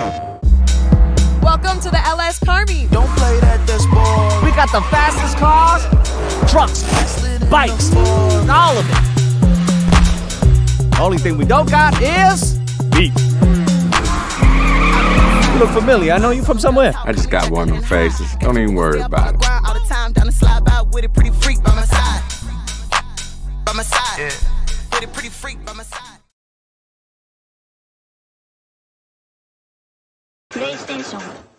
Welcome to the LS Car Meet. Don't play that, that's boring. We got the fastest cars, trucks, bikes, all of it. Only thing we don't got is beef. You look familiar. I know you from somewhere. I just got one of them faces. Don't even worry about it. All the time down the slide by with a pretty freak by my side. By my side. Yeah. With a pretty freak by my side. PlayStation